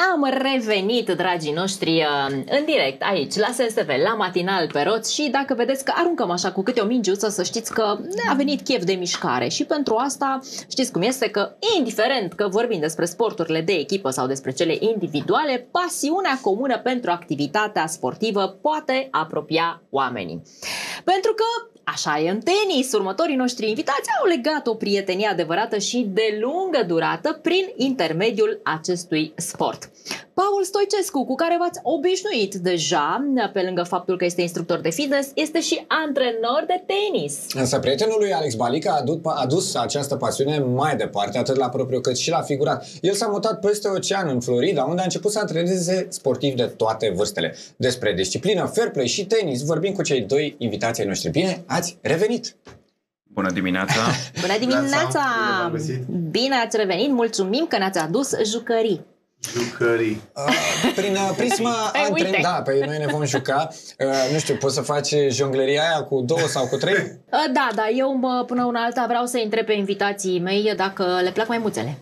Am revenit, dragii noștri, în direct aici, la SSV, la Matinal pe roți și dacă vedeți că aruncăm așa cu câte o mingiuță, să știți că a venit chef de mișcare și pentru asta știți cum este că, indiferent că vorbim despre sporturile de echipă sau despre cele individuale, pasiunea comună pentru activitatea sportivă poate apropia oamenii. Pentru că așa e în tenis, următorii noștri invitați au legat o prietenie adevărată și de lungă durată prin intermediul acestui sport. Paul Stoicescu, cu care v-ați obișnuit deja, pe lângă faptul că este instructor de fitness, este și antrenor de tenis. Însă prietenul lui Alex Balica a dus această pasiune mai departe, atât la propriu cât și la figurat. El s-a mutat peste ocean în Florida, unde a început să antreneze sportivi de toate vârstele. Despre disciplină, fair play și tenis vorbim cu cei doi invitații noștri. Bine, ați revenit! Bună dimineața! Bună dimineața! Bine ați revenit! Mulțumim că ne-ați adus jucării. Jucării. Prin prisma da, pe noi ne vom juca. Nu știu, poți să faci jongleria aia cu 2 sau cu 3? Da, eu până una alta vreau să întreb pe invitații mei dacă le plac maimuțele.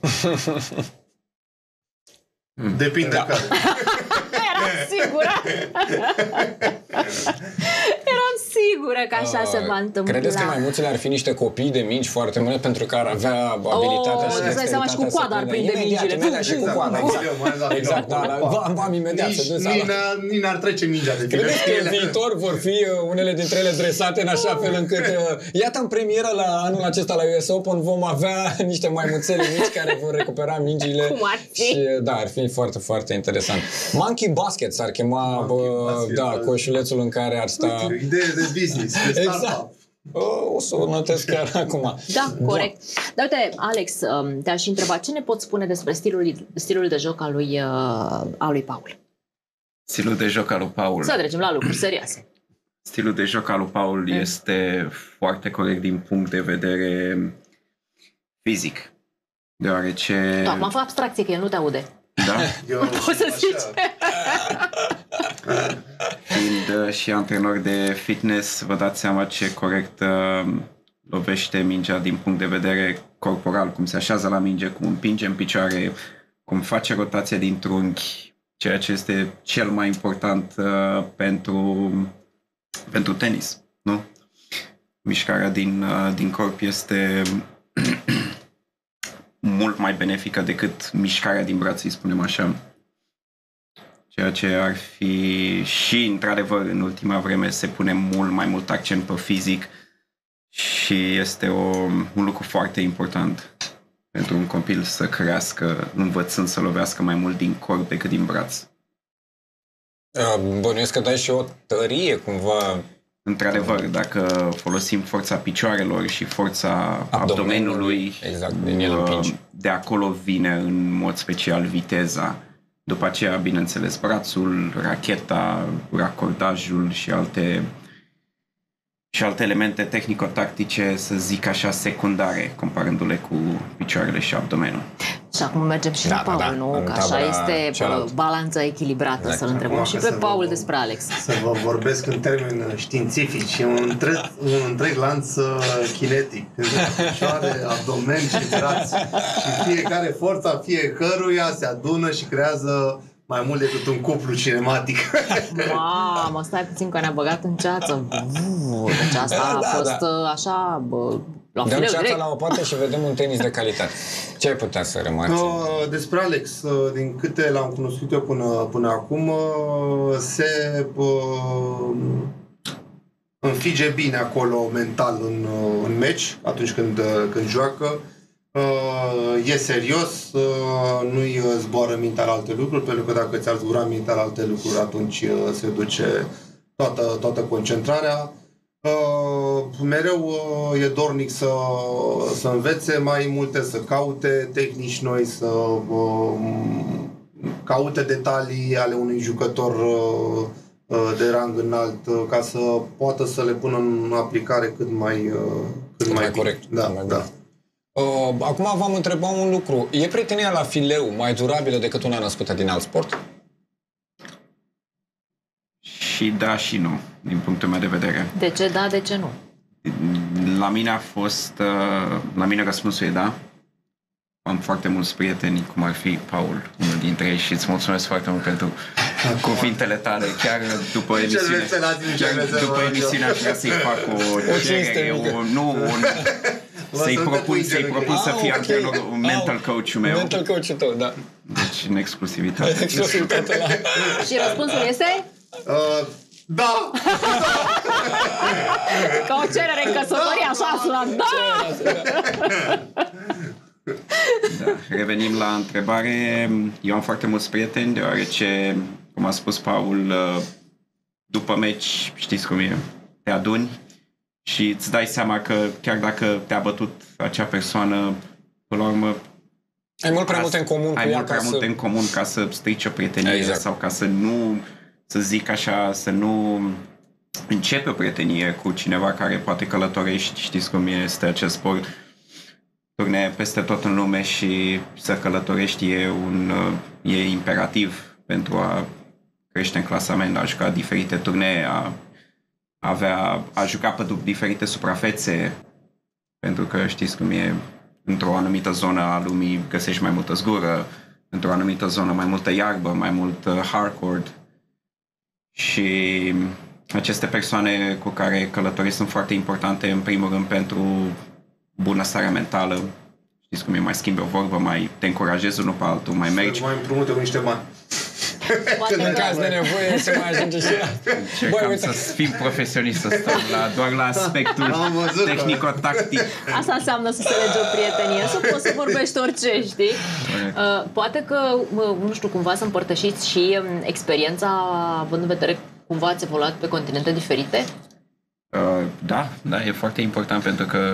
Depinde care. Eram sigură! Eram sigură că așa se va întâmpla. Credeți că maimuțele ar fi niște copii de mingi foarte mult pentru că ar avea abilitatea și dexteritatea și cu coada ar prinde mingile. Imediat și cu coada, exact, da, imediat se duce. Nici n-ar trece mingea de tine. Credeți că în viitor vor fi unele dintre ele dresate în așa fel încât, iată, în premieră la anul acesta la US Open vom avea niște maimuțele mici care vor recupera mingile. Cum ar fi? Și da, ar fi foarte, foarte interesant. Monkey Basket s-ar chema, coșulețul în care ar sta... Idee de business, de startup. O să o notez chiar acum. Da, corect. Dar uite, Alex, te-aș întreba, ce ne poți spune despre stilul de joc al lui Paul? Stilul de joc al lui Paul. Să trecem la lucruri serioase. Stilul de joc al lui Paul este foarte corect din punct de vedere fizic. Deoarece... Da, m-am făcut abstracție că el nu te aude. Da? Poți să zici. Fiind și antrenor de fitness, vă dați seama ce corect lovește mingea din punct de vedere corporal, cum se așează la minge, cum împinge în picioare, cum face rotația din trunchi, ceea ce este cel mai important pentru tenis, nu? Mișcarea din corp este mult mai benefică decât mișcarea din braț, să spunem așa. Ceea ce ar fi și, într-adevăr, în ultima vreme se pune mult mai mult accent pe fizic și este un lucru foarte important pentru un copil să crească învățând să lovească mai mult din corp decât din braț. Bănuiesc că dai și o tărie cumva. Într-adevăr, dacă folosim forța picioarelor și forța abdomenului, exact, din el împingi. De acolo vine în mod special viteza. După aceea, bineînțeles, brațul, racheta, racordajul și alte elemente tehnico-tactice, să zic așa, secundare, comparându-le cu picioarele și abdomenul. Și acum mergem și la Paul, nu? Că așa este balanța echilibrată. Exact. Să-l întrebăm și pe Paul despre Alex. Să vă vorbesc în termeni științifici, un întreg lanț kinetic. Picioare, abdomen și braț. Și fiecare, forța fiecăruia se adună și creează mai mult decât un cuplu cinematic. Mamă, stai puțin că ne-a băgat în ceață. Deci asta a fost așa... Dăm ceața la o parte și vedem un tenis de calitate. Ce ai putea să remarci? Despre Alex, din câte l-am cunoscut eu până acum, se înfige bine acolo mental în meci, atunci când joacă. E serios, nu-i zboară mintea la alte lucruri, pentru că dacă ți-ar zbura mintea la alte lucruri, atunci se duce toată concentrarea. Mereu e dornic să învețe mai multe, să caute tehnici noi, să caute detalii ale unui jucător de rang înalt, ca să poată să le pună în aplicare cât mai corect. Da. Acum v-am întrebat un lucru. E prietenia la fileu mai durabilă decât una născută din alt sport? Și da și nu, din punctul meu de vedere. De ce da, de ce nu? La mine răspunsul e da. am foarte mulți prieteni, cum ar fi Paul, unul dintre ei, și îți mulțumesc foarte mult pentru cuvintele tale. Chiar după emisiune aș vrea să-i fac o cerere, să-i propun să fie antrenor, mental coach-ul meu. Mental coach-ul tău, da. Deci în exclusivitate. Și răspunsul este? Da! Ca o cerere în căsătorie, așa sună. Da! Da. Revenim la întrebare. Eu am foarte mulți prieteni, deoarece, cum a spus Paul, după meci, știți cum e, te aduni și îți dai seama că chiar dacă te-a bătut acea persoană, până la urmă ai mult prea multe în comun cu ea. Ai mult prea multe în comun ca să strici o prietenie, exact. Sau ca să nu, să zic așa, să nu începe o prietenie cu cineva care poate călătorești, știți cum este acest sport, turne peste tot în lume și să călătorești e imperativ pentru a crește în clasament, a juca diferite turnee, a juca pe diferite suprafețe, pentru că știți cum e, într-o anumită zonă a lumii găsești mai multă zgură, într-o anumită zonă mai multă iarbă, mai mult hardcore. Și aceste persoane cu care călătorii sunt foarte importante, în primul rând, pentru bunăstarea mentală. Știți cum e, mai schimbi o vorbă, mai te încurajezi unul pe altul, mai mergi. Mai împrumute cu niște bani. În caz de nevoie se mai ajunge și la... Încercam să fim profesioniști, să stăm doar la aspectul tehnico-tactic. Asta înseamnă să se lege o prietenie, să poți să vorbești orice, știi? Poate că, nu știu, cumva să împărtășiți și experiența, având în vedere cumva ați evoluat pe continente diferite? Da, e foarte important pentru că...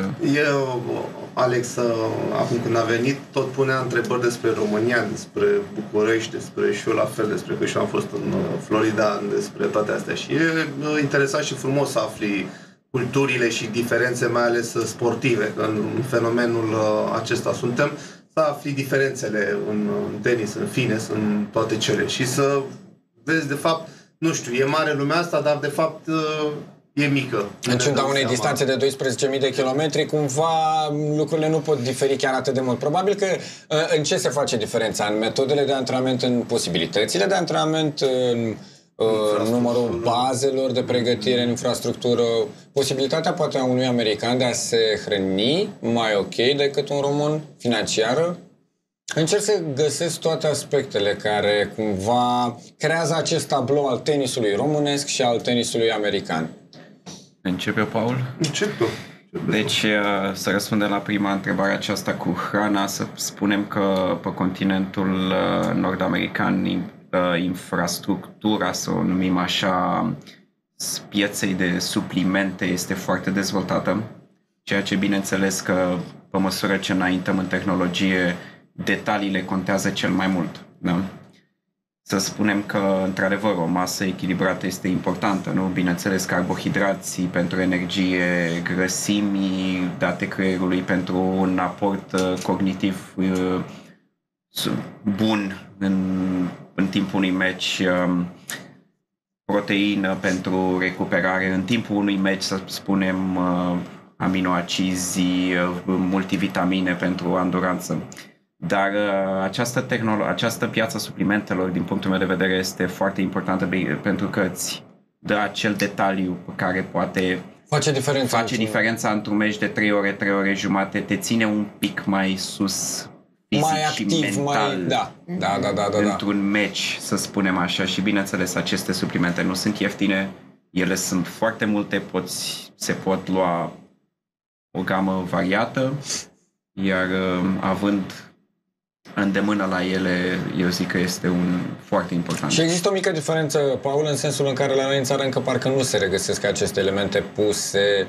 Alex, acum când a venit, tot punea întrebări despre România, despre București, despre și eu la fel, despre că și eu am fost în Florida, despre toate astea. Și e interesant și frumos să afli culturile și diferențe, mai ales sportive, că în fenomenul acesta suntem, să afli diferențele în tenis, în fitness, în toate cele. Și să vezi, de fapt, nu știu, e mare lumea asta, dar de fapt... e mică. În ciuda unei distanțe de 12.000 de kilometri, cumva lucrurile nu pot diferi chiar atât de mult. Probabil că în ce se face diferența? În metodele de antrenament, în posibilitățile de antrenament, în numărul bazelor de pregătire, în infrastructură, posibilitatea poate a unui american de a se hrăni mai ok decât un român, financiară. Încerc să găsesc toate aspectele care cumva creează acest tablou al tenisului românesc și al tenisului american. Începe, Paul? Încep tu. Deci, să răspundem la prima întrebare aceasta cu hrana, să spunem că pe continentul nord-american infrastructura, să o numim așa, pieței de suplimente este foarte dezvoltată, ceea ce bineînțeles că pe măsură ce înaintăm în tehnologie, detaliile contează cel mai mult. Da? Să spunem că, într-adevăr, o masă echilibrată este importantă, nu? Bineînțeles, carbohidrații pentru energie, grăsimii date creierului pentru un aport cognitiv bun în timpul unui meci, proteină pentru recuperare în timpul unui meci, să spunem, aminoacizi, multivitamine pentru anduranță. Dar această piață suplimentelor, din punctul meu de vedere, este foarte importantă pentru că îți dă acel detaliu pe care poate face diferența într-un meci de 3 ore, 3 ore jumate, te ține un pic mai sus fizic mai activ, și mental într-un meci, să spunem așa. Și bineînțeles, aceste suplimente nu sunt ieftine, ele sunt foarte multe, se pot lua o gamă variată, iar având îndemână la ele, eu zic că este un foarte important. Și există o mică diferență, Paul, în sensul în care la noi în țară încă parcă nu se regăsesc aceste elemente puse...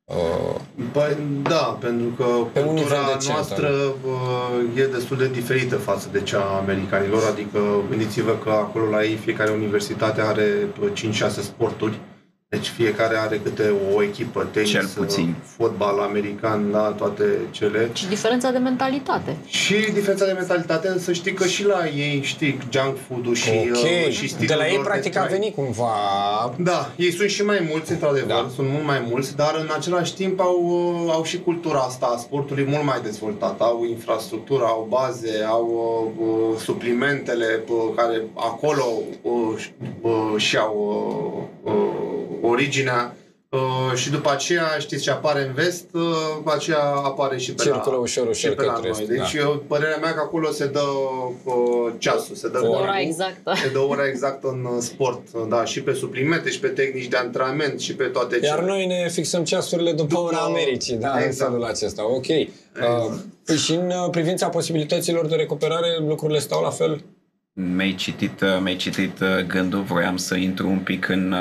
Da, pentru că cultura noastră e destul de diferită față de cea a americanilor, adică gândiți-vă că acolo la ei fiecare universitate are 5-6 sporturi Deci fiecare are câte o echipă, tenis, Cel puțin. fotbal, american, da, toate cele. Și diferența de mentalitate. Și diferența de mentalitate, să știi că și la ei, știi, junk food-ul și, și stilul de la ei lor practic a venit cumva... Da, ei sunt și mai mulți, într-adevăr, sunt mult mai mulți, dar în același timp au și cultura asta a sportului mult mai dezvoltată. Au infrastructură, au baze, au suplimentele care acolo și au originea. Și după aceea, știți ce apare în vest, după aceea apare și pe circulă ușor și pe la noi. Deci părerea mea că acolo se dă ceasul, se dă ora exactă. Se dă ora exactă în sport, da, și pe suplimente, și pe tehnici de antrenament, și pe toate cele. Iar noi ne fixăm ceasurile după ora Americii, da, exact. În felul acesta, ok. Exact. Și în privința posibilităților de recuperare, lucrurile stau la fel? Mi-ai citit gândul, vroiam să intru un pic în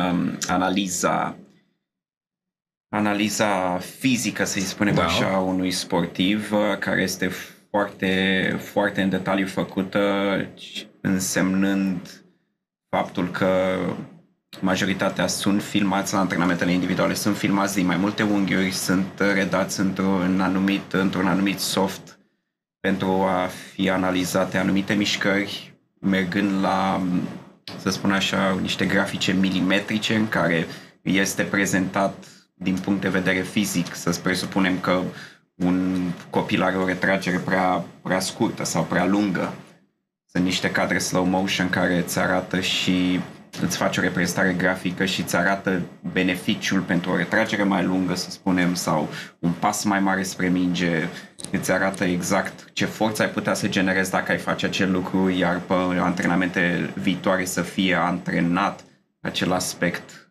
analiza fizică, să-i spunem așa, unui sportiv, care este foarte, foarte în detaliu făcută, însemnând faptul că majoritatea sunt filmați la antrenamentele individuale, sunt filmați din mai multe unghiuri, sunt redați într-un anumit soft pentru a fi analizate anumite mișcări, mergând la, să spun așa, niște grafice milimetrice în care este prezentat din punct de vedere fizic, să presupunem că un copil are o retragere prea scurtă sau prea lungă. Sunt niște cadre slow motion care îți arată și îți face o reprezentare grafică și îți arată beneficiul pentru o retragere mai lungă, să spunem, sau un pas mai mare spre minge. Îți arată exact ce forță ai putea să generezi dacă ai face acel lucru, iar pe antrenamente viitoare să fie antrenat acel aspect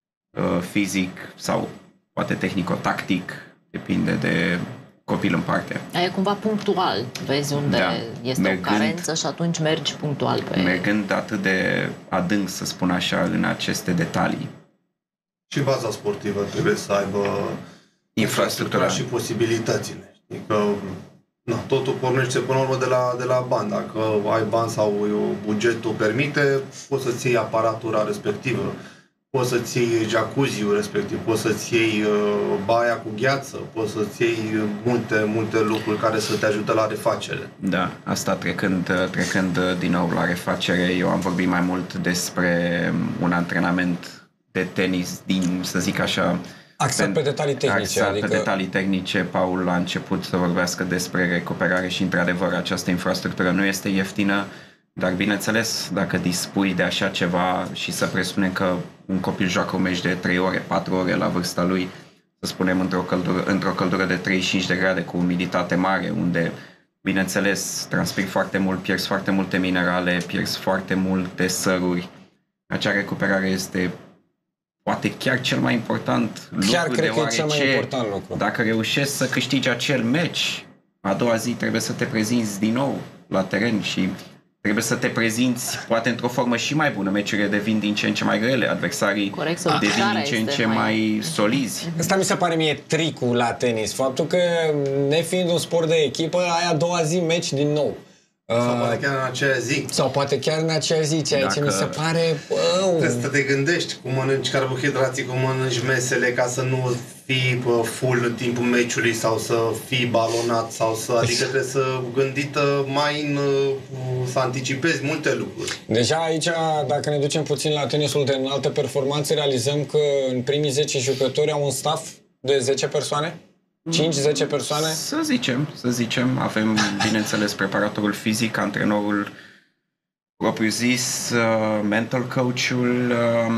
fizic sau poate tehnico-tactic, depinde de copil în parte. E cumva punctual, vezi unde este o carență și atunci mergi punctual pe... Mergând atât de adânc, să spun așa, în aceste detalii. Și baza sportivă trebuie să aibă infrastructura și posibilitățile. Știi că totul pornește până la urmă de la bani. Dacă ai bani sau bugetul permite, poți să-ți iei aparatura respectivă, poți să-ți iei jacuzziul respectiv, poți să-ți iei baia cu gheață, poți să-ți iei multe lucruri care să te ajute la refacere. Da, asta trecând din nou la refacere, eu am vorbit mai mult despre un antrenament de tenis din, să zic așa, axat pe detalii tehnice. Pe detalii tehnice. Paul a început să vorbească despre recuperare și, într-adevăr, această infrastructură nu este ieftină, dar, bineînțeles, dacă dispui de așa ceva și să presupunem că un copil joacă un meci de 3 ore, 4 ore la vârsta lui, să spunem într-o căldură de 35 de grade cu umiditate mare, unde, bineînțeles, transpiri foarte mult, pierzi foarte multe minerale, pierzi foarte multe săruri, acea recuperare este poate chiar cel mai important lucru, chiar cred că e cel mai important lucru. Dacă reușești să câștigi acel meci, a doua zi trebuie să te prezinți din nou la teren și trebuie să te prezinți poate într-o formă și mai bună. Meciurile devin din ce în ce mai grele, adversarii devin din ce în ce mai solizi. Asta mi se pare mie tricul la tenis, faptul că, nefiind un sport de echipă, ai a doua zi meci din nou. Sau poate chiar în aceea zi. Sau poate chiar în aceea zi, ceea ce mi se pare... Trebuie să te gândești cum mănânci carbohidrații, cum mănânci mesele, ca să nu fii full în timpul meciului sau să fii balonat sau să... Adică trebuie să gândită să anticipezi multe lucruri. Deja aici, dacă ne ducem puțin la tenisul de înaltă performanță, realizăm că în primii 10 jucători au un staff de 10 persoane? 5-10 persoane? Să zicem. Avem, bineînțeles, preparatorul fizic, antrenorul propriu zis, mental coach-ul,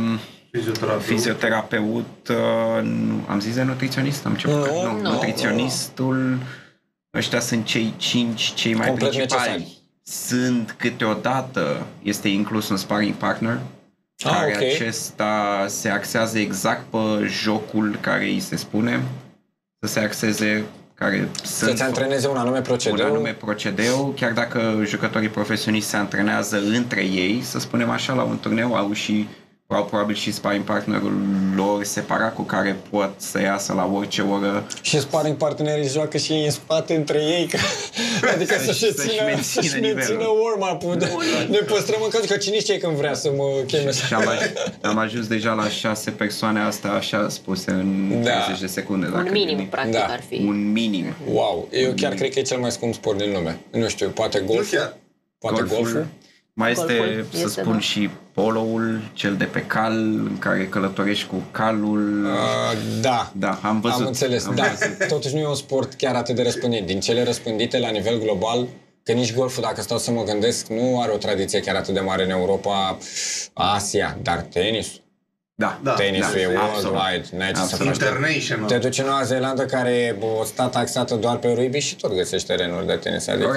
fizioterapeut, am zis de nutriționist? Am început? Nu. Nutriționistul, ăștia sunt cei mai complet principali. necesari. Sunt câteodată, este inclus un sparring partner, care acesta se axează exact pe jocul care îi se spune, să se axeze, să-ți antreneze un anume procedeu. Chiar dacă jucătorii profesioniști se antrenează între ei, să spunem așa, la un turneu, au și au probabil și sparring partnerul lor separat cu care pot să iasă la orice oră. Și sparring partenerii joacă și în spate între ei, adică să-și mențină warm-up-ul. Ne păstrăm în caz că cine știe când vrea să mă cheme. Și am ajuns deja la 6 persoane, asta așa spuse în 30 de secunde. Un minim, practic, ar fi. Un minim. Wow, eu chiar cred că e cel mai scump sport din lume. Nu știu, poate golful? Poate golful? Mai este, să spun, și poloul, cel de pe cal, în care călătorești cu calul. Da, am văzut. Am înțeles, Totuși nu e un sport chiar atât de răspândit. Din cele răspândite la nivel global, că nici golful, dacă stau să mă gândesc, nu are o tradiție chiar atât de mare în Europa, Asia, dar tenisul. Tenisul e worldwide, international. Te duci în Noua Zeelandă, care e o stat taxată doar pe rugby și tot găsești terenuri de tenis. Adică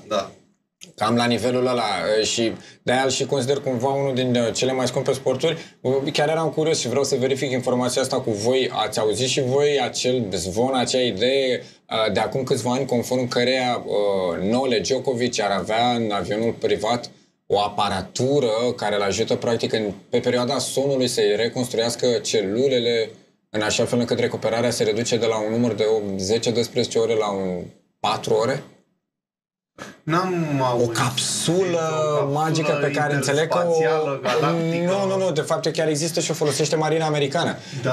cam la nivelul ăla și de-aia și consider cumva unul din cele mai scumpe sporturi. Chiar eram curios și vreau să verific informația asta cu voi. Ați auzit și voi acel zvon, acea idee de acum câțiva ani, conform căreia Novak Djokovic ar avea în avionul privat o aparatură care îl ajută practic pe perioada somnului să-i reconstruiască celulele în așa fel încât recuperarea se reduce de la un număr de 10-12 ore la 4 ore? N-am auzit. O capsulă magică pe care înțeleg că Nu, de fapt chiar există și o folosește Marina Americană.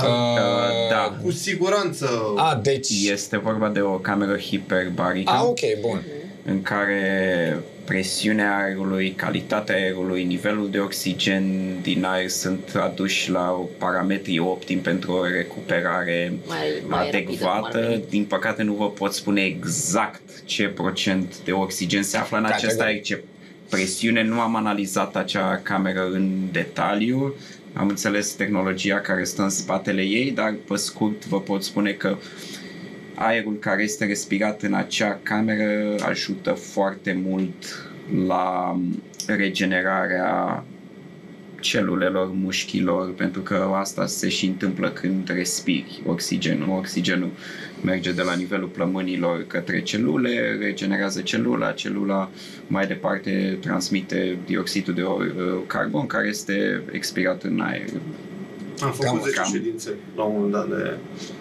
Da. Cu siguranță. Deci este vorba de o cameră hiperbarică. Ok, bun. În care presiunea aerului, calitatea aerului, nivelul de oxigen din aer sunt aduși la parametrii optimi pentru o recuperare mai adecvată. Din păcate nu vă pot spune exact ce procent de oxigen se află în acest aer, ce presiune. Nu am analizat acea cameră în detaliu. Am înțeles tehnologia care stă în spatele ei, dar pe scurt vă pot spune că aerul care este respirat în acea cameră ajută foarte mult la regenerarea celulelor, mușchilor, pentru că asta se și întâmplă când respiri oxigenul merge de la nivelul plămânilor către celule, regenerează celula mai departe transmite dioxidul de carbon care este expirat în aer. Am făcut 10 ședințe la un moment dat de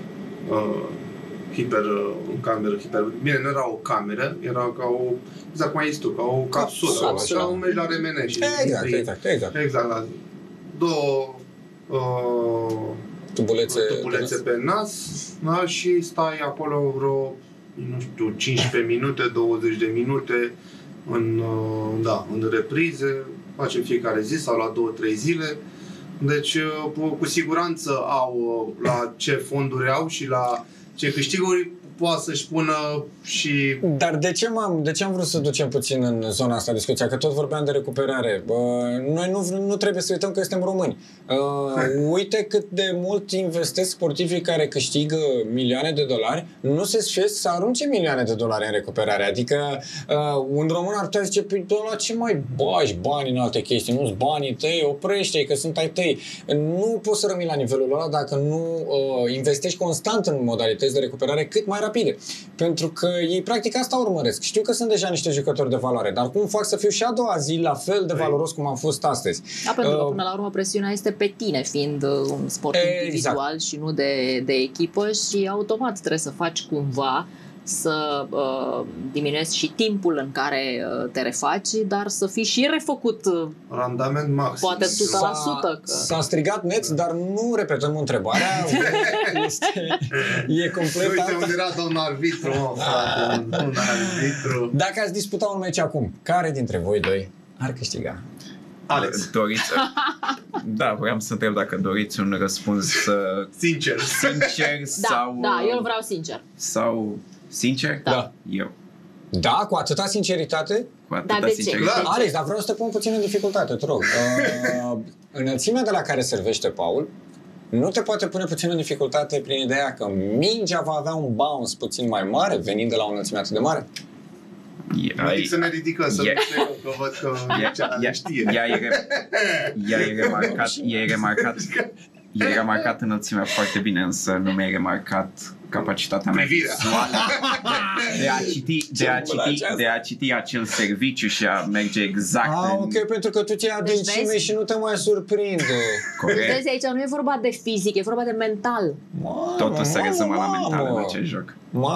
în cameră hiper. Bine, nu era o cameră, era ca o, exact cum ai zis tu, ca o capsulă. Așa, un mergi la remene și exact, la două tubulețe pe nas, da, și stai acolo vreo, nu știu, 15 minute, 20 de minute în reprize, facem fiecare zi sau la 2-3 zile. Deci, cu siguranță au la ce fonduri au și la ce câștiguri poate să-și pună și... Dar de ce am vrut să ducem puțin în zona asta discuția? Că tot vorbeam de recuperare. Noi nu trebuie să uităm că suntem români. Uite cât de mult investesc sportivii care câștigă milioane de dolari, nu se sfesc să arunce milioane de dolari în recuperare. Adică un român ar putea zice, la ce mai bagi bani în alte chestii? Nu-s banii tăi, oprește-i că sunt ai tăi. Nu poți să rămâi la nivelul ăla dacă nu investești constant în modalități de recuperare cât mai rapide. Pentru că ei practic asta urmăresc. Știu că sunt deja niște jucători de valoare, dar cum fac să fiu și a doua zi la fel de valoros cum am fost astăzi? Pentru că până la urmă presiunea este pe tine, fiind un sport individual și nu de echipă, și automat trebuie să faci cumva să diminuezi și timpul în care te refaci, dar să fii și refăcut randament maxim. Poate 100%. S-a strigat net, dar nu repetăm întrebarea. E complet. Uite unde era domnul arbitru, frate, un arbitru. Dacă ați disputa un meci acum, care dintre voi doi ar câștiga? Alex. Doriți? Da, vreau să întreb dacă doriți un răspuns sincer sau... Da, eu vreau sincer. Sau sincer? Da. Eu. Da, cu atâta sinceritate? Cu atâta sinceritate. Alex, dar vreau să te pun puțin în dificultate, te rog. Înălțimea de la care servește Paul nu te poate pune puțin în dificultate prin ideea că mingea va avea un bounce puțin mai mare, venind de la o înălțime atât de mare? Mă zic să ne ridicăm, să nu știu că văd că știe. Ea e remarcat E remarcat înălțimea foarte bine, însă nu mi-ai remarcat capacitatea mea vizuală de a citi acel serviciu și a merge exact ok, pentru că tu ți-ai adâncime și nu te mai surprinde. Corect. Vezi, aici nu e vorba de fizic, e vorba de mental. Totul se rezumă la mental în acest joc. Mamă.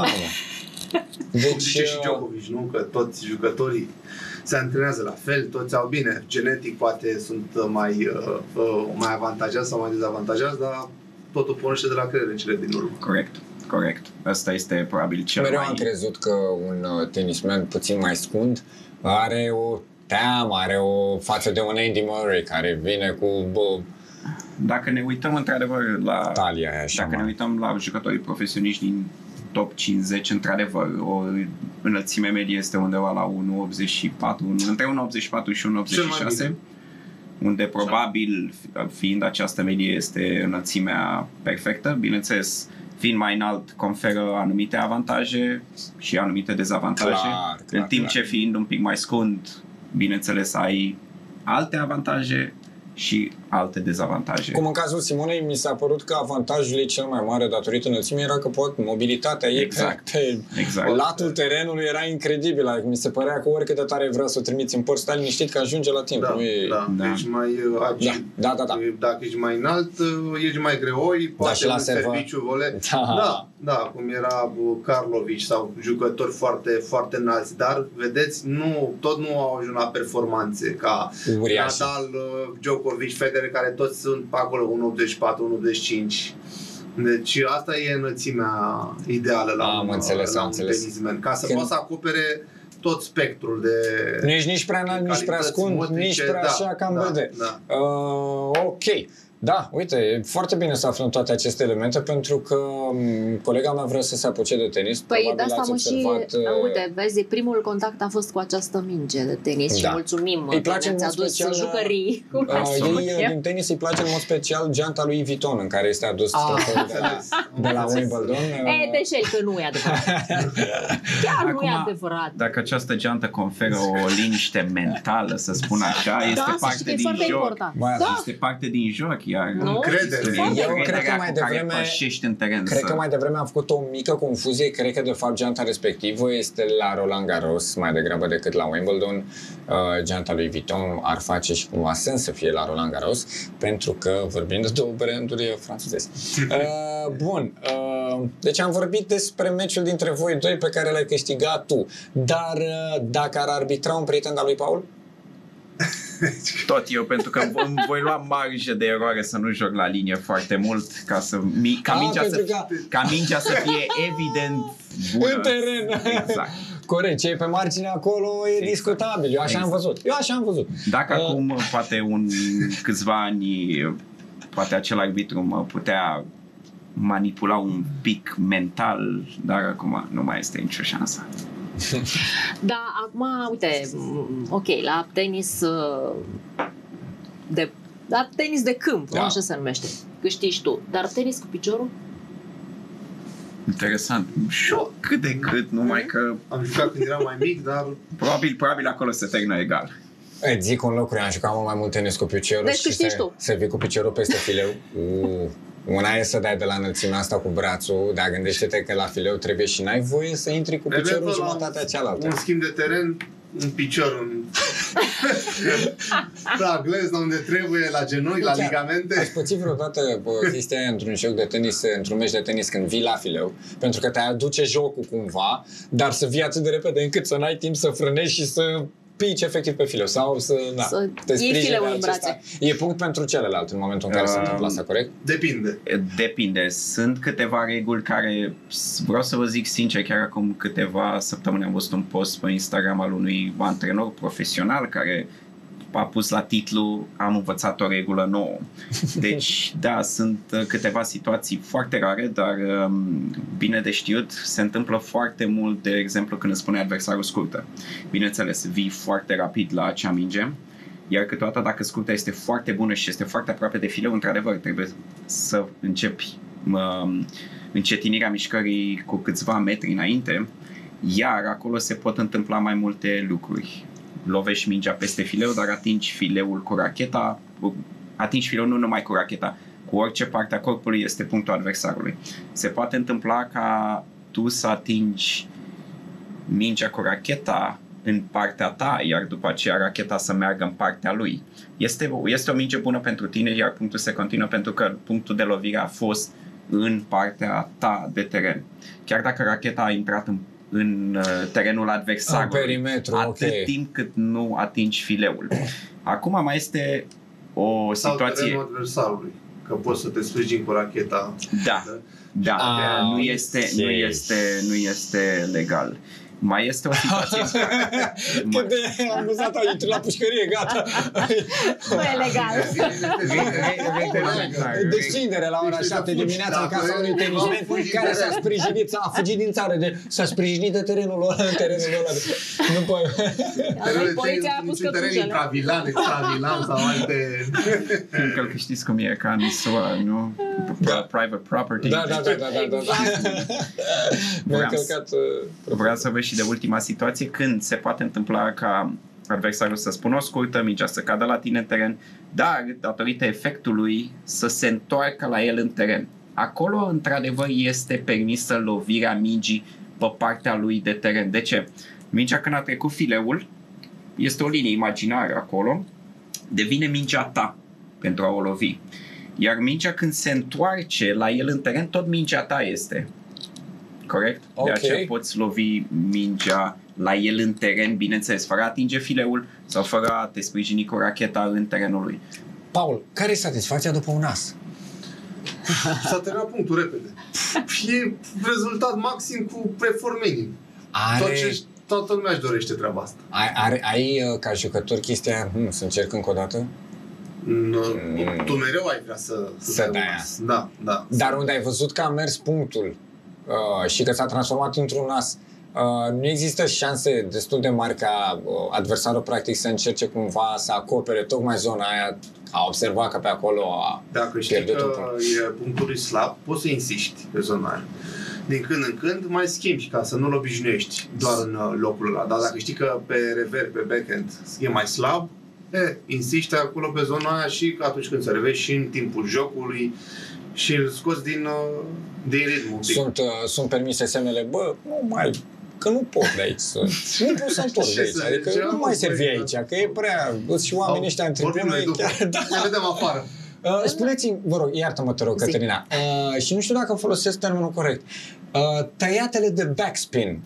Deci, zice și Djokovic, nu? Că toți jucătorii se antrenează la fel, toți au bine. Genetic poate sunt mai avantajați sau mai dezavantajați, dar totul pornește de la creier în cele din urmă. Corect. Asta este probabil cel Mereu mai... am crezut că un tenisman puțin mai scund are o teamă, are o față de un Andy Murray care vine cu... Dacă ne uităm într-adevăr la... talia aia așa. Dacă ne uităm la jucătorii profesioniști din top 50, într-adevăr, o înălțime medie este undeva la 1,84, între 1,84 și 1,86, unde probabil, fiind această medie, este înălțimea perfectă. Bineînțeles, fiind mai înalt, conferă anumite avantaje și anumite dezavantaje. În timp ce fiind un pic mai scund, bineînțeles, ai alte avantaje și alte dezavantaje. Cum în cazul Simonei, mi s-a părut că avantajul ei cel mai mare datorită înălțimii era că mobilitatea ei pe latul terenului era incredibilă. Mi se părea că oricât de tare vrea să o trimiți în port, stai liniștit că ajunge la timp. Ești mai agil. Da. Dacă ești mai înalt, ești mai greoi, poate un serviciu vole. Da, cum era Karlovic sau jucători foarte, foarte înalți, dar vedeți, tot nu au ajuns la performanțe ca Nadal, Djokovic, Federer, care toți sunt pe acolo 1,84, 1,85. Deci asta e înălțimea ideală la un tenisman, ca să poată să acopere tot spectrul de... Nu ești nici prea înalt, nici prea scund, nici prea așa, cam vede. Ok. Da, uite, e foarte bine să aflăm toate aceste elemente, pentru că colega mea vrea să se apuce de tenis. Păi de asta uite, vezi, primul contact a fost cu această minge de tenis și mulțumim că ne-ați adus jucării. Ei din tenis îi place în mod special geanta lui Vuitton, în care este adus de la Wimbledon. Deșel că nu e adevărat. Chiar nu e adevărat. Dacă această geantă conferă o liniște mentală, să spun așa, este parte din joc. Este parte din joc. Eu cred că mai devreme cred că mai devreme am făcut o mică confuzie. Cred că de fapt geanta respectivă este la Roland Garros mai degrabă decât la Wimbledon. Geanta lui Vuitton ar face și cumva sens să fie la Roland Garros, pentru că vorbim de două branduri franțuzești. Bun, deci am vorbit despre meciul dintre voi doi pe care l-ai câștigat tu, dar dacă ar arbitra un prieten al lui Paul? Tot eu, pentru că voi lua marjă de eroare să nu joc la linie foarte mult ca mingea să fie evident bună în teren. Exact. Corect, ce e pe margine acolo e discutabil. Eu așa am văzut. Dacă acum poate câțiva ani poate acel arbitru mă putea manipula un pic mental, dar acum nu mai este nicio șansă. Da, acum, uite, ok, la tenis tenis de câmp, nu așa se numește, câștigi tu, dar tenis cu piciorul? Interesant. Și cât de cât, numai că... Am jucat când eram mai mic, dar... Probabil acolo se termină egal. Îți zic un lucru, am jucat mult mai mult tenis cu piciorul. Deci câștigi tu. Să vii cu piciorul peste fileu. Una e să dai de la înălțimea asta cu brațul, dar gândește-te că la fileu trebuie și n-ai voie să intri cu piciorul în jumătatea cealaltă. Un schimb de teren, un picior la glezna unde trebuie, la genunchi, la ligamente. Ați pățit vreodată chestia aia într-un joc de tenis, într-un meci de tenis când vii la fileu, pentru că te aduce jocul cumva, dar să vii atât de repede încât să n-ai timp să frânezi și să pici efectiv pe fileu sau să te sprijini de acesta. E punct pentru celălalt în momentul în care se întâmplă asta, corect? Depinde. Sunt câteva reguli care, vreau să vă zic sincer, chiar acum câteva săptămâni am văzut un post pe Instagram al unui antrenor profesional care a pus la titlu "Am învățat o regulă nouă". Deci, da, sunt câteva situații foarte rare, dar bine de știut, se întâmplă foarte mult, de exemplu, când îți spune adversarul scurtă. Bineînțeles, vii foarte rapid la acea minge, iar câteodată dacă scurta este foarte bună și este foarte aproape de fileu, într-adevăr, trebuie să începi încetinirea mișcării cu câțiva metri înainte, iar acolo se pot întâmpla mai multe lucruri. Lovești mingea peste fileu, dar atingi fileul cu racheta, atingi fileul nu numai cu racheta, cu orice parte a corpului este punctul adversarului. Se poate întâmpla ca tu să atingi mingea cu racheta în partea ta, iar după aceea racheta să meargă în partea lui. Este o minge bună pentru tine, iar punctul se continuă pentru că punctul de lovire a fost în partea ta de teren. Chiar dacă racheta a intrat în terenul adversarului, atât timp cât nu atingi fileul. Acum mai este o situație... Sau terenul adversarului, că poți să te sprijini cu racheta. Da. Nu este legal. Mai este o situație cât de amuzat au intrat la pușcărie, gata. Nu e legal. Descindere la ora 7 dimineața în casa unui tenismen care s-a sprijinit, a fugit din țară, s-a sprijinit de terenul ăla, Nu poate. Poliția a pus teren intravilan, extravilan sau alte... Încă că știți cum e ca în SUA, nu? Private property. Da. Vreau să vezi și de ultima situație când se poate întâmpla ca adversarul să spună o scurtă, mingea să cadă la tine în teren, dar datorită efectului să se întoarcă la el în teren. Acolo, într-adevăr, este permisă lovirea mingii pe partea lui de teren. De ce? Mingea când a trecut fileul, este o linie imaginară acolo, devine mingea ta pentru a o lovi. Iar mingea când se întoarce la el în teren, tot mingea ta este. Corect? Okay. De aceea poți lovi mingea la el în teren, bineînțeles, fără a atinge fileul sau fără a te sprijini cu racheta în terenul lui. Paul, care e satisfacția după un as? S-a terminat punctul repede. E rezultat maxim cu preformeni. Toată lumea își dorește treaba asta. Ai ca jucător chestia să încerc încă o dată? Tu mereu ai vrea să dai as. Da. Dar unde ai văzut că a mers punctul și că s-a transformat într-un as, nu există șanse destul de mari ca adversarul practic să încerce cumva să acopere tocmai zona aia, a observat că pe acolo a Dacă știi că e punctul lui slab, poți să insiști pe zona aia. Din când în când mai schimbi ca să nu-l obișnuiești doar în locul ăla. Dar dacă știi că pe rever, pe backhand e mai slab, insiște acolo pe zona aia și atunci când servești și în timpul jocului și îl scoți din ritmul. Sunt permise semnele, că nu pot de aici nu pot să întorc de aici, adică nu mai servi aici, că e prea, și oamenii ăștia în tribună chiar, ne vedem afară. Spuneți-mi, vă rog, iartă-mă, te rog, Cătălina, și nu știu dacă folosesc termenul corect, tăiatele de backspin,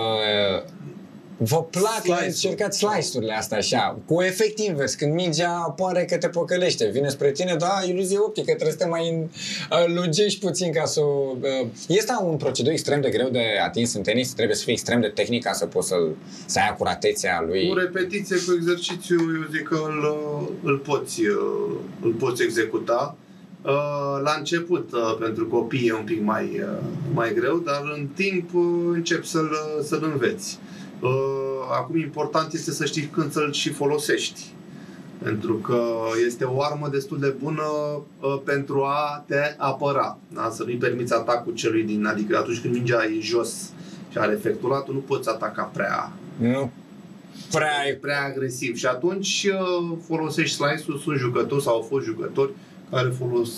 vă plac, încercați slice-urile astea așa, cu efect invers, când mingea apare că te păcălește, vine spre tine, iluzie optică, trebuie să te mai lungești puțin ca să... Este un procedeu extrem de greu de atins în tenis, trebuie să fii extrem de tehnic ca să poți să ai acuratețea lui. Cu repetiție, cu exercițiu, eu zic că îl poți executa. La început, pentru copii e un pic mai greu, dar în timp începi să-l înveți. Acum important este să știi când să-l și folosești, pentru că este o armă destul de bună pentru a te apăra, da? Să nu-i permiți atacul celui adică atunci când mingea e jos și are efectul tu nu poți ataca prea agresiv și atunci folosești slice-ul. Sunt jucători sau au fost jucători care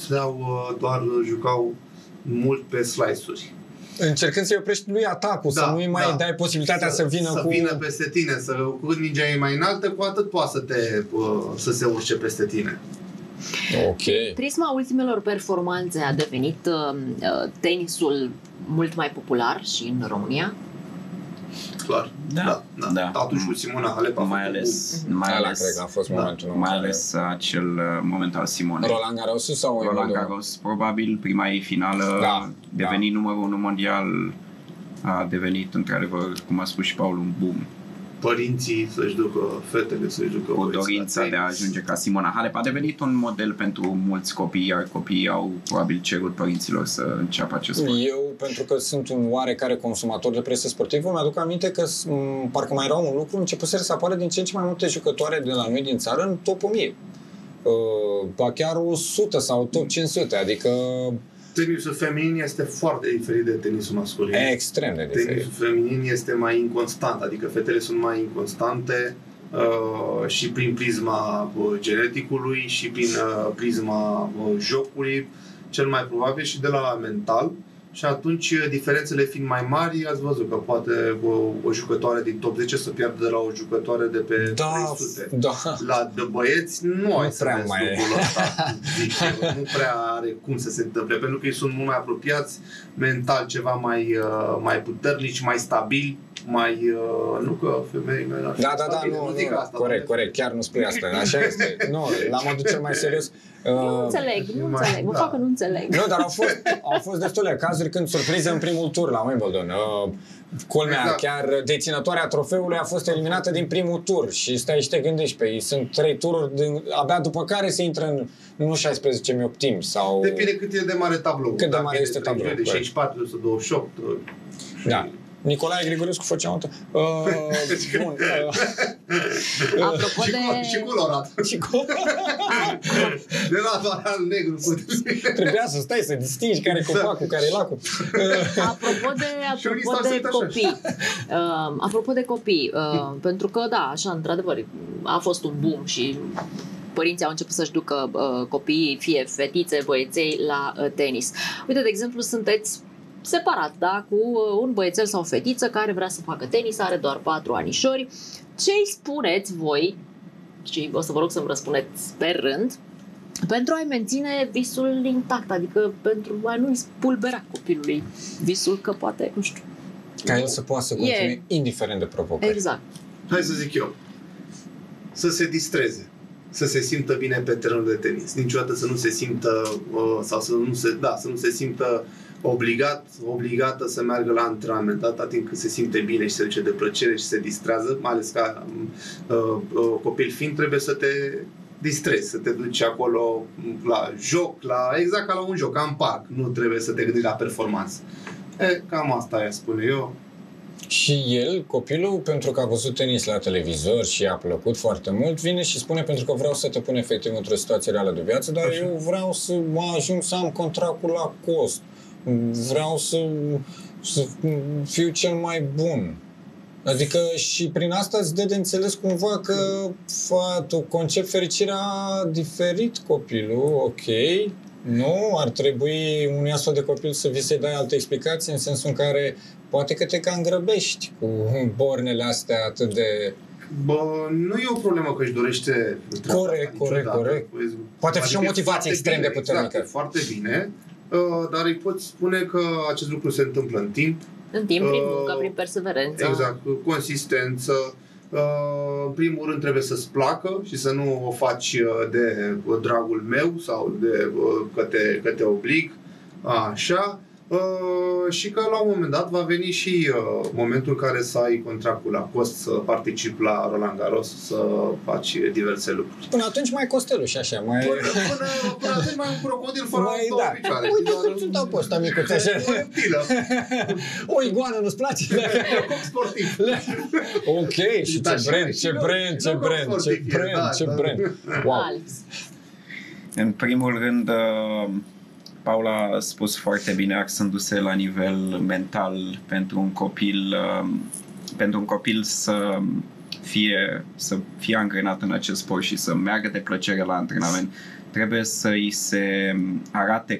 jucau mult pe slice-uri. Încercând să-i oprești lui atacul, să nu-i mai dai posibilitatea să vină peste tine, cu cât mingea e mai înaltă, cu atât poate să se urce peste tine. Ok. Prisma ultimelor performanțe a devenit tenisul mult mai popular și în România? Clar. Da. Atunci cu Simona Halep mai ales cred că a fost momentul mai ales acel moment al Simonei. Roland Garros sau Roland Garros, probabil prima ei finală, deveni numărul 1 mondial, a devenit într-adevăr, cum a spus și Paul, un boom. Părinții să-și ducă, fetele să-și ducă cu dorința de a ajunge ca Simona Halep. A devenit un model pentru mulți copii, iar copiii au probabil cerut părinților să înceapă acest sport. Eu, pentru că sunt un oarecare consumator de presă sportivă, mi-aduc aminte că parcă mai era un lucru, începuseră să apară din ce în ce mai multe jucătoare de la noi din țară în top 1000. Ba chiar 100 sau top 500, adică tenisul feminin este foarte diferit de tenisul masculin. Extrem de diferit. Tenisul feminin este mai inconstant, adică fetele sunt mai inconstante, și prin prisma geneticului și prin prisma jocului, cel mai probabil și de la mental. Și atunci, diferențele fiind mai mari, ați văzut că poate o jucătoare din top 10 să piardă de la o jucătoare de pe 300. Da. La de băieți nu ai să prea vezi mai lucrul ăsta. Nu prea are cum să se întâmple, pentru că ei sunt mult mai apropiați, mental ceva mai puternici, mai stabili, mai... nu că femeile... Da, nu zic asta, corect, chiar nu spui asta, așa este. Nu, la modul cel mai serios. Nu înțeleg, mă fac că nu înțeleg. Nu, dar au fost destule cazuri când surprize în primul tur la Wimbledon. Culmea, exact. Chiar deținătoarea trofeului a fost eliminată din primul tur și stai și te gândești pe ei. Sunt 3 tururi, abia după care se intră în nu 16.000 optimi sau... Depinde cât e de mare tablou. Cât de mare este tablou. De 64, 128. Da. Nicolae Grigorescu făcea un... Bun. Apropo de... Și colorat. De la doar al negru. Trebuia să stai să distingi care e copacul, care e lacul. Apropo de copii, pentru că, da, așa, într-adevăr, a fost un boom și părinții au început să-și ducă copiii, fie fetițe, băieței, la tenis. Uite, de exemplu, sunteți separat, da, cu un băiețel sau o fetiță care vrea să facă tenis, are doar 4 anișori. Ce îi spuneți voi, și o să vă rog să-mi răspundeți pe rând, pentru a-i menține visul intact, adică pentru a nu-i spulbera copilului visul, că poate, nu știu. Ca el să poată să continue indiferent de provocări. Exact. Hai să zic eu. Să se distreze. Să se simtă bine pe terenul de tenis. Niciodată să nu se simtă sau să nu se simtă obligată să meargă la antrenament, atâta timp cât se simte bine și se duce de plăcere și se distrează, mai ales ca copil fiind, trebuie să te distrezi, să te duci acolo la joc, exact ca la un joc, ca în parc, nu trebuie să te gândești la performanță. Cam asta spune eu. Și el, copilul, pentru că a văzut tenis la televizor și i-a plăcut foarte mult, vine și spune pentru că vreau să te pun efectiv într-o situație reală de viață, dar eu vreau să ajung să am contractul la cost. Vreau să fiu cel mai bun. Adică și prin asta îți dă de înțeles cumva că tu concepi fericirea diferit copilul, ok, nu, ar trebui unui astfel de copil să vi se dai alte explicații în sensul în care poate că te cam grăbești cu bornele astea atât de... Nu e o problemă că își dorește... Corect. Poate fi și o motivație extrem de puternică. Exact, foarte bine. Dar îi poți spune că acest lucru se întâmplă în timp. În timp, prin muncă, prin perseverență. Exact, consistență. În primul rând trebuie să-ți placă și să nu o faci de dragul meu sau de că te oblig. Așa. Și că la un moment dat va veni și momentul în care să ai contractul la cost, să participi la Roland Garros, să faci diverse lucruri. Până atunci mai costeluș, așa, mai... Până atunci mai un crocodil fără două picioare. Uite, sunt dau pe ăsta micuț, așa. O iguană nu-ți place? Sportiv. Ok, și ce brand. Wow. În primul rând, Paula a spus foarte bine, axându-se la nivel mental pentru un copil să fie angrenat în acest sport și să meargă de plăcere la antrenament. Trebuie să îi se arate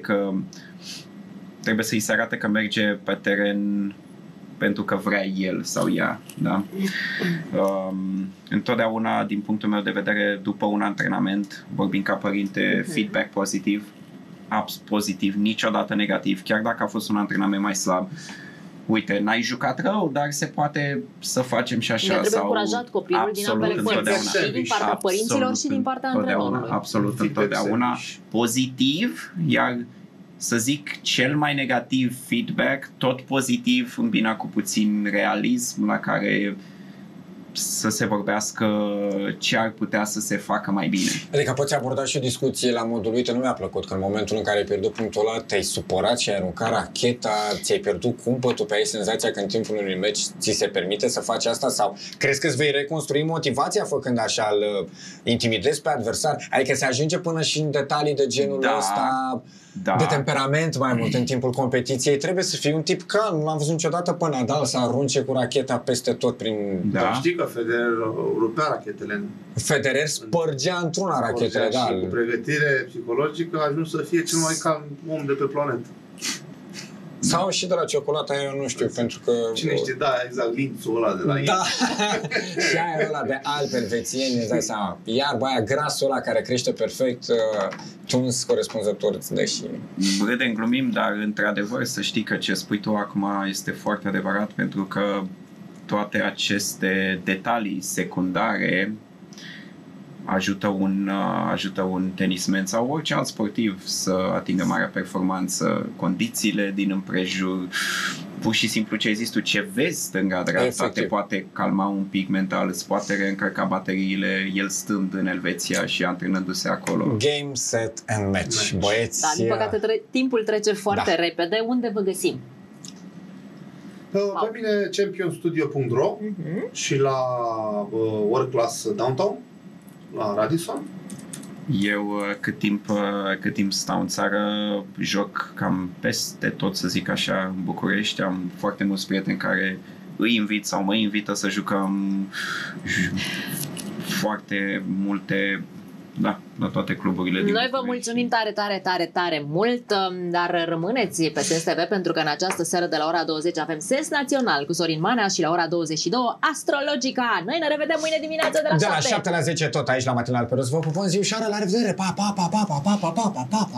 că merge pe teren pentru că vrea el sau ea, da? Întotdeauna, din punctul meu de vedere, după un antrenament, vorbind ca părinte, feedback pozitiv, niciodată negativ, chiar dacă a fost un antrenament mai slab. Uite, n-ai jucat rău, dar se poate să facem și așa. Trebuie încurajat copilul din ambele părți, și din partea părinților și din partea antrenorului. Absolut, întotdeauna pozitiv, iar să zic cel mai negativ feedback, tot pozitiv, îmbinat cu puțin realism, la care să se vorbească ce ar putea să se facă mai bine. Adică poți aborda și o discuție la modul, uite, nu mi-a plăcut că în momentul în care ai pierdut punctul ăla, te-ai supărat și ai aruncat racheta, ți-ai pierdut cumpătul, pe ai senzația că în timpul unui meci ți se permite să faci asta sau crezi că îți vei reconstrui motivația făcând așa, îl intimidezi pe adversar? Adică se ajunge până și în detalii de genul ăsta, de temperament mai mult în timpul competiției. Trebuie să fii un tip calm. Nu l-am văzut niciodată pe Nadal să arunce cu racheta peste tot prin... Dar știi că că Federer rupea rachetele. Federer spărgea într-una rachetele, da. Și cu pregătire psihologică a ajuns să fie cel mai calm om de pe planetă. Sau și de la ciocolata, eu nu știu, pentru că... Cine știe, da, exact, lințul ăla de la ei. Da, și aia ăla de alpi elvețieni, îți dai seama. Iarba aia, grasul ăla care crește perfect, tuns corespunzător, îți dă și... Râdem, glumim, dar într-adevăr să știi că ce spui tu acum este foarte adevărat, pentru că toate aceste detalii secundare ajută un tenismen sau orice alt sportiv să atingă marea performanță, condițiile din împrejur, pur și simplu ce ai zis tu, ce vezi stânga-dreapta te poate calma un pic mental, îți poate reîncărca bateriile, el stând în Elveția și antrenându-se acolo. Game, set and match. Băieți... Da, din păcate timpul trece foarte repede. Unde vă găsim? Pe mine championstudio.ro și la World Class Downtown, la Radisson. Eu cât timp stau în țară, joc cam peste tot, să zic așa, în București. Am foarte mulți prieteni care îi invit sau mă invită să jucăm foarte multe, da, la toate cluburile din Noi vă București. mulțumim tare mult, dar rămâneți pe Sens TV pentru că în această seară de la ora 20 avem Sens Național cu Sorin Manea și la ora 22 Astrologica. Noi ne revedem mâine dimineață de la 7. De la 7 la 10 tot aici la Matinal pe Roz. Vă pupăm zi ușoară, la revedere! Pa, pa, pa, pa, pa, pa, pa, pa, pa, pa.